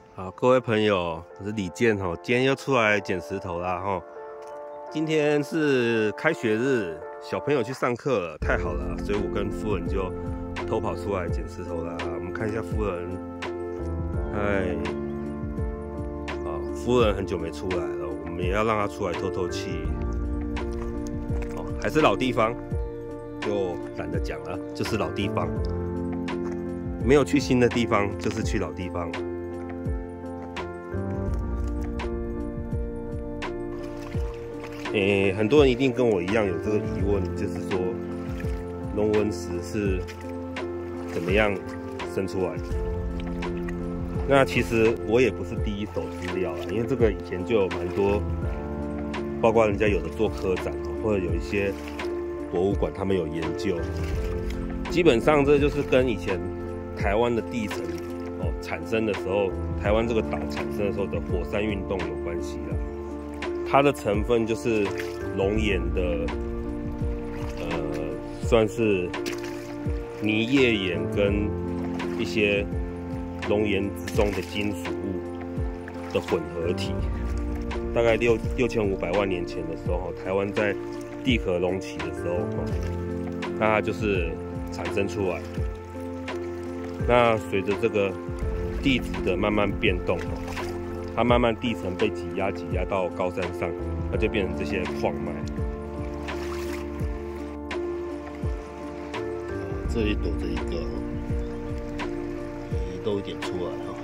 好，各位朋友，我是李健哈，今天又出来捡石头啦哈。今天是开学日，小朋友去上课了，太好了，所以我跟夫人就偷跑出来捡石头啦。我们看一下夫人，哎，好，夫人很久没出来了，我们也要让她出来透透气。好，还是老地方，就懒得讲了，就是老地方，没有去新的地方，就是去老地方。很多人一定跟我一样有这个疑问，就是说龙纹石是怎么样生出来的？那其实我也不是第一手资料啦，因为这个以前就有蛮多，包括人家有的做科展，或者有一些博物馆他们有研究。基本上这就是跟以前台湾的地层产生的时候，台湾这个岛产生的时候的火山运动有关系啦。它的成分就是龙眼的，算是泥叶岩跟一些龙岩之中的金属物的混合体。大概6500万年前的时候，台湾在地壳隆起的时候，那它就是产生出来。那随着这个地质的慢慢变动，它慢慢地层被挤压到高山上，它就变成这些矿脉。这里躲着一个，移动一点出来哈。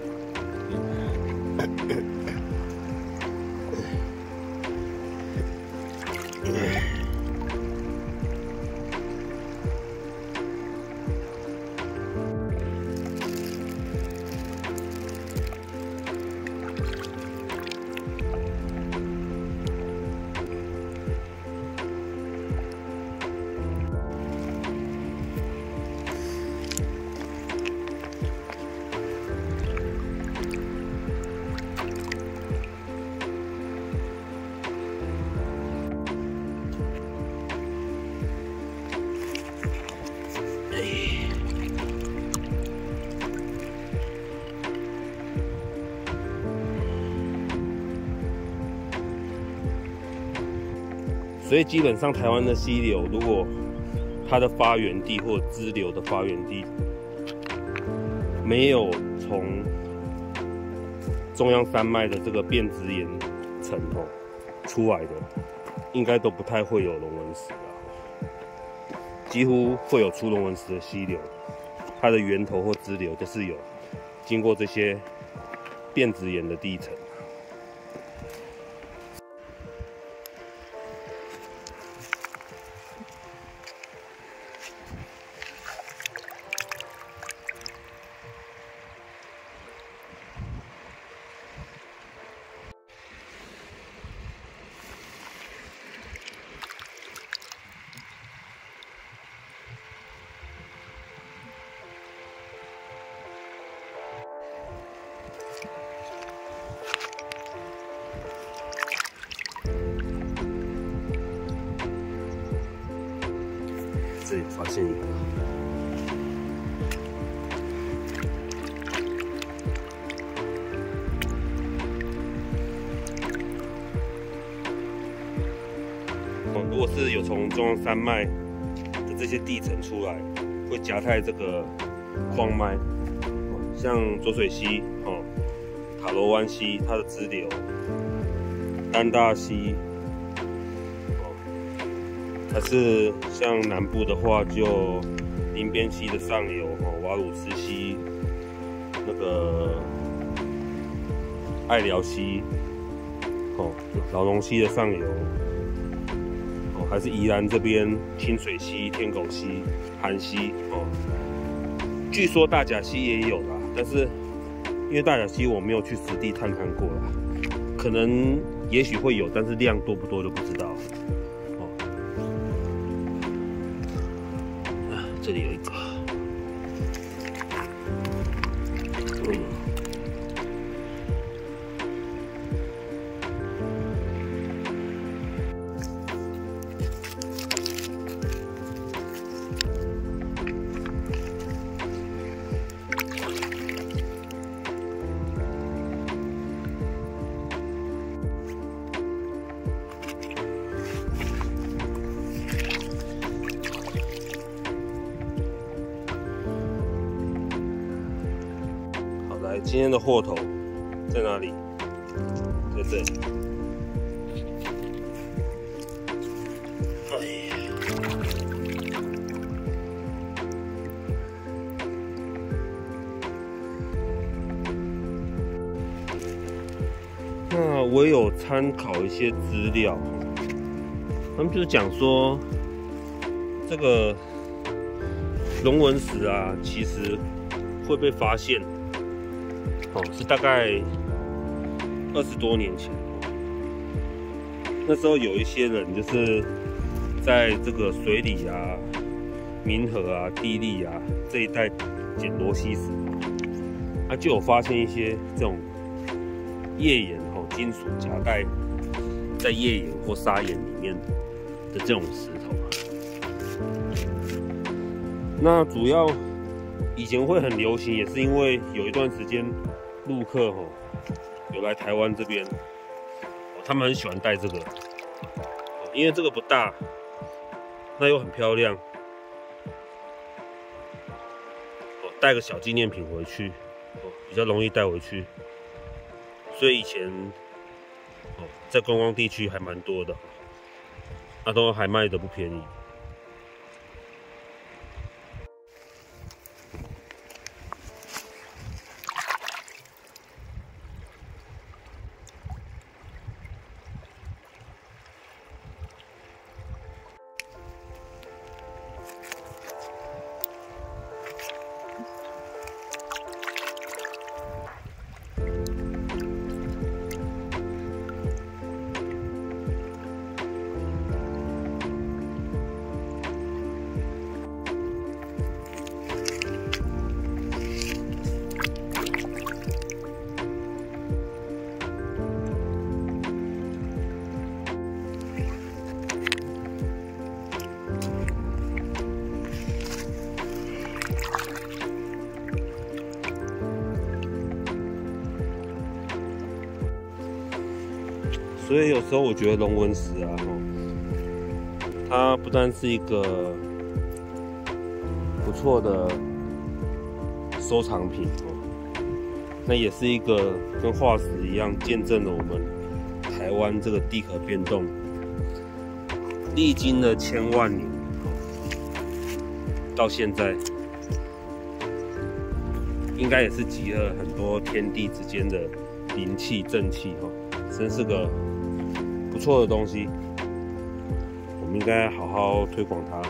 所以基本上台湾的溪流，如果它的发源地或支流的发源地没有从中央山脉的这个变质岩层出来的，应该都不太会有龙纹石啊。几乎会有出龙纹石的溪流，它的源头或支流都是有经过这些变质岩的地层。这里发现一个，如果是有从中央山脉的这些地层出来，会夹带这个矿脉，像浊水溪、塔罗湾溪它的支流，丹大溪。还是像南部的话，就林边溪的上游，瓦鲁斯溪，那个爱寮溪，老龙溪的上游，还是宜兰这边清水溪、天狗溪、韩溪，据说大甲溪也有啦，但是因为大甲溪我没有去实地探看过啦，可能也许会有，但是量多不多就不知道。这里有一个， 今天的货头在哪里？在这里。哎呀，那我有参考一些资料，他们就是讲说，这个龙纹石啊，其实会被发现，是大概20多年前。那时候有一些人就是在这个水里啊、冥河啊、地利啊这一带捡螺溪石，就有发现一些这种页岩金属夹带在页岩或砂岩里面的这种石头。那主要以前会很流行，也是因为有一段时间陆客有来台湾这边，他们很喜欢带这个，因为这个不大，那又很漂亮，带个小纪念品回去，比较容易带回去。所以以前在观光地区还蛮多的，都还卖的不便宜。所以有时候我觉得龙纹石啊，它不但是一个不错的收藏品那也是一个跟化石一样，见证了我们台湾这个地壳变动历经了千万年，到现在应该也是集了很多天地之间的灵气正气真是个不错的东西，我们应该好好推广它。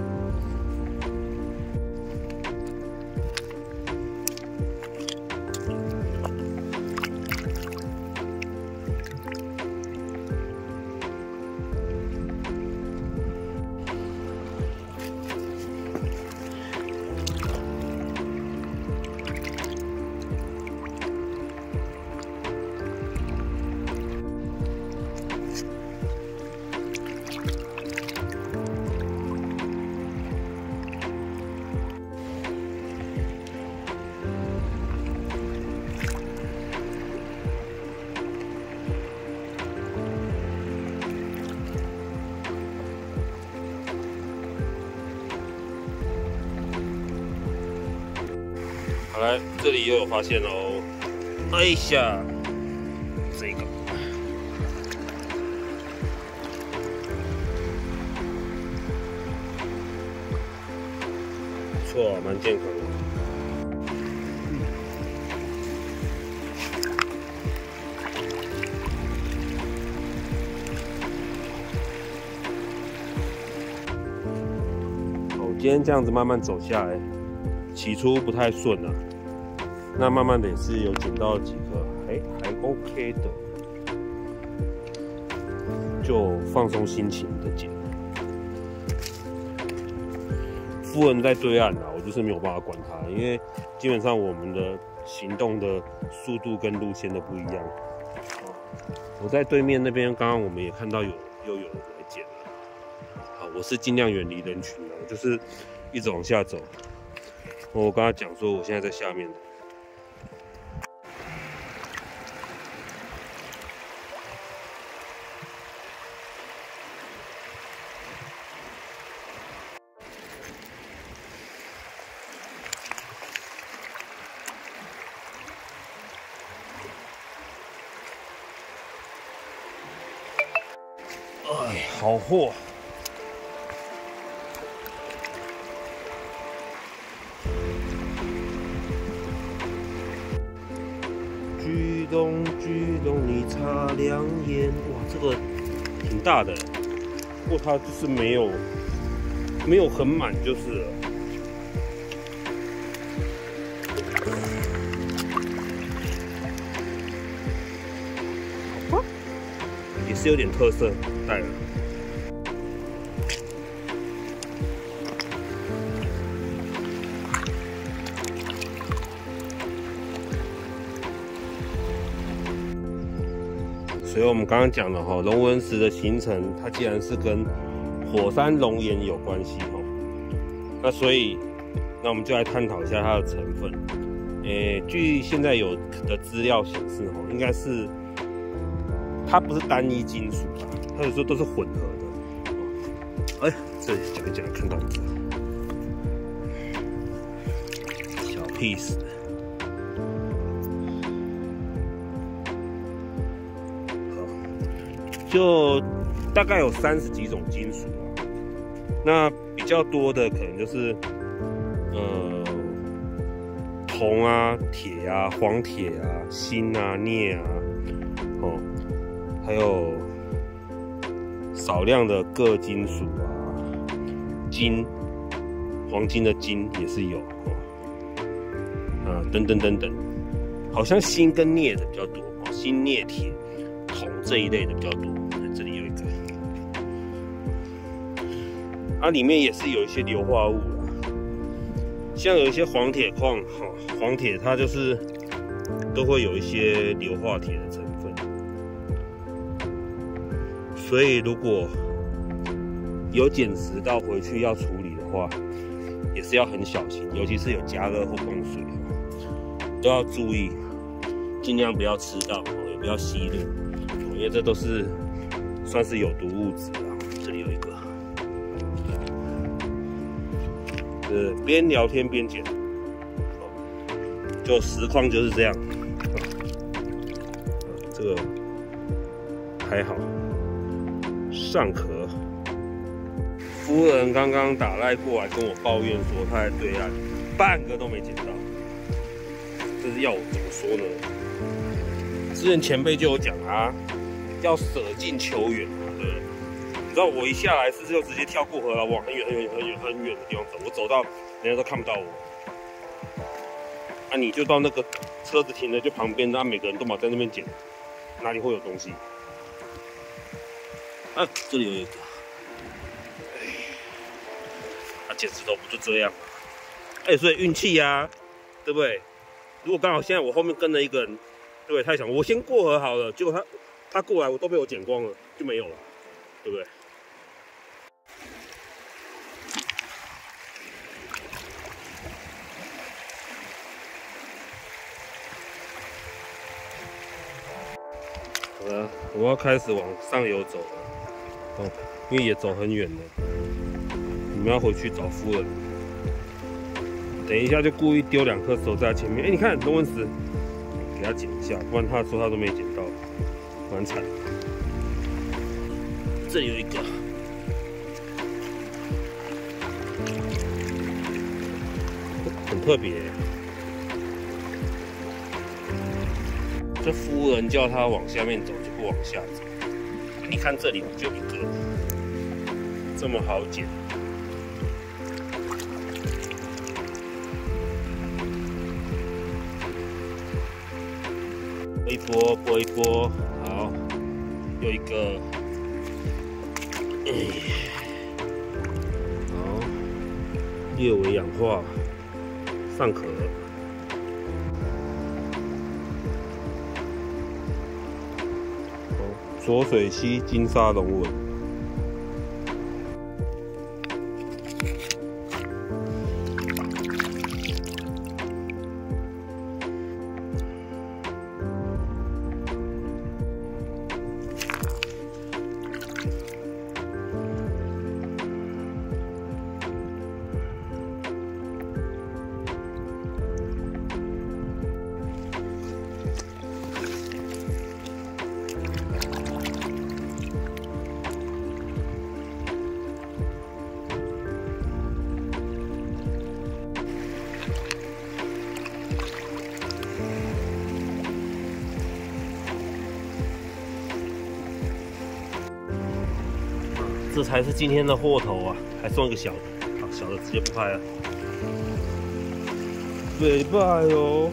好来，这里又有发现喽！哎呀，这个不错，蛮健康的。今天这样子慢慢走下来，起初不太顺啊，那慢慢的也是有捡到几颗，还 OK 的，就放松心情的捡。夫人在对岸啊，我就是没有办法管她，因为基本上我们的行动的速度跟路线都不一样。我在对面那边，刚刚我们也看到又有人来捡了。好，我是尽量远离人群的，我就是一直往下走。我跟他讲说，我现在在下面。 好货。鞠躬鞠躬，你擦亮眼。哇，这个挺大的，不过它就是没有很满就是了。也是有点特色，带了。所以我们刚刚讲了哈，龙纹石的形成，它既然是跟火山熔岩有关系哈，那所以那我们就来探讨一下它的成分。据现在有的资料显示哈，应该是它不是单一金属啊，它有时候都是混合的。哎，这里讲一讲，看到一个小 piece。就大概有30几种金属啊，那比较多的可能就是铜啊、铁啊、黄铁啊、锌啊、镍啊，哦，还有少量的铬金属啊，金、黄金的金也是有，等等等等，好像锌跟镍的比较多，锌、镍、铁、铜这一类的比较多。这里有一个，里面也是有一些硫化物啦，像有一些黄铁矿，黄铁它就是都会有一些硫化铁的成分，所以如果有捡拾到回去要处理的话，也是要很小心，尤其是有加热或供水，都要注意，尽量不要吃到，也不要吸入，因为这都是算是有毒物质啊。这里有一个，边聊天边捡，就实况就是这样。这个还好，尚可。夫人刚刚打赖过来跟我抱怨说，她在对岸半个都没捡到，这是要我怎么说呢？之前前辈就有讲啊，要舍近求远嘛，对不对？你知道我一下来就直接跳过河了，往很远的地方走，我走到人家都看不到我。你就到那个车子停的就旁边，每个人都嘛在那边捡，哪里会有东西？这里有一个。捡石头不就这样吗？所以运气呀，对不对？如果刚好现在我后面跟了一个人，对不对？他想我先过河好了，结果他过来，我都被我捡光了，就没有了，对不对？好了，我要开始往上游走了，因为也走很远了。我们要回去找夫人，等一下就故意丢2颗石头在他前面。你看龙纹石，给他捡一下，不然他说他都没捡到，蛮惨。这里有一个，很特别。这夫人叫他往下面走，就不往下走。你看这里就一个，这么好捡。拨一拨，好，又一个，好，略微氧化，尚可。浊水溪金沙龙纹。 这才是今天的货头啊，还送一个小的，好，小的直接不拍了。尾巴哟，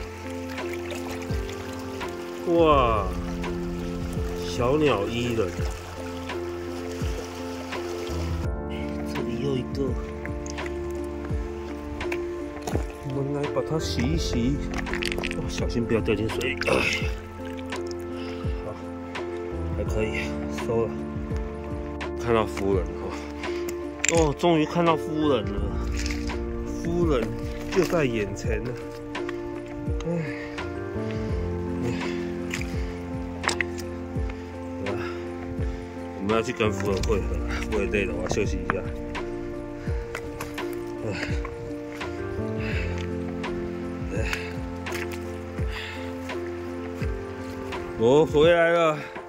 哇，小鸟依人。这里又一个，我们来把它洗一洗。哇，小心不要掉进水里。好，还可以，收了。看到夫人哦，终于看到夫人了，夫人就在眼前了。我们要去跟夫人会合了，我也累了，我要休息一下。我回来了。